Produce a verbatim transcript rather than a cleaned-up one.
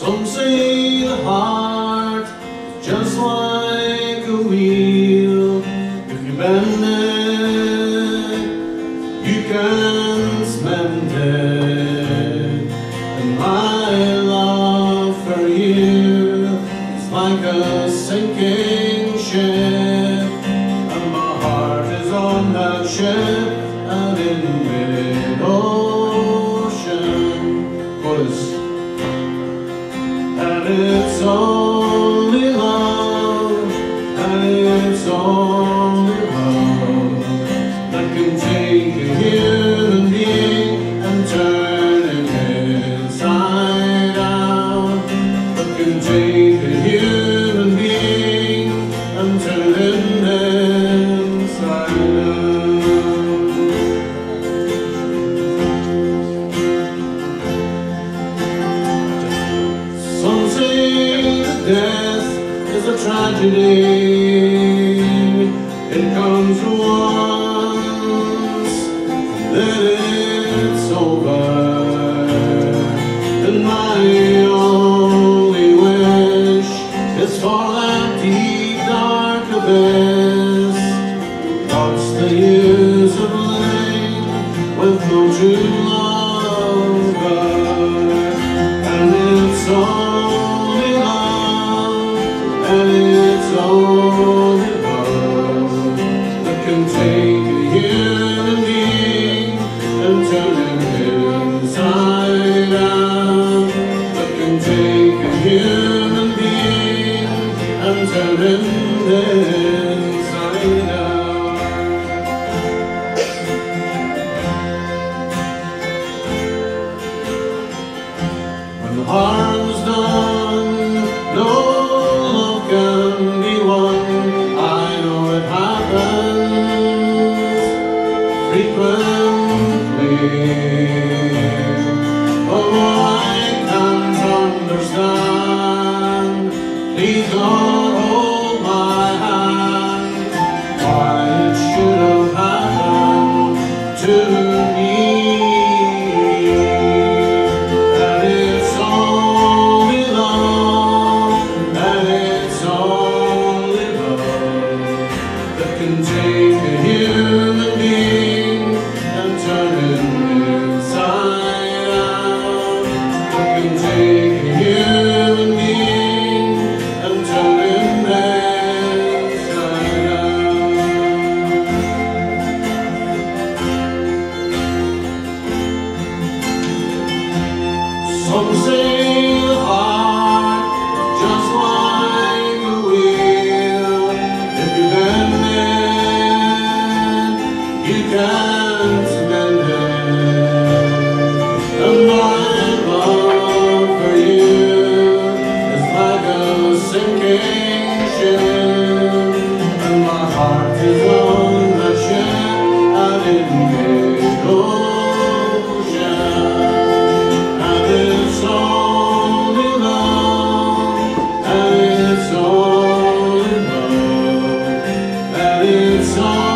Some say the heart is just like a wheel. If you bend it, you can't mend it. And my love for you is like a sinking ship, and my heart is on that ship out in mid-ocean. Chorus. And it's only love, and it's only love that can take a human being and turn it inside out. That can take a human being and turn it inside out. Some say that death is a tragedy. It comes once, then it's over. And my only wish is for that deep dark abyss. What's the use of living with no true lover? And it's only love, and it's only love that can take a human being and turn it inside out. That can take a human being and turn it inside out. When the harm's done, no love can be won. I know it happens frequently, but what I can't understand, please God hold my hand. Why it should have happened to me. And it's only love, and it's only love that can take a human being and turn it inside out. That can take a human being and turn it inside out. Some say the heart is just like a wheel. If you bend it, you can't mend it. And my love for you is like a sinking ship, and my heart is on that ship out in mid-ocean. And it's only love, and it's only love, and it's only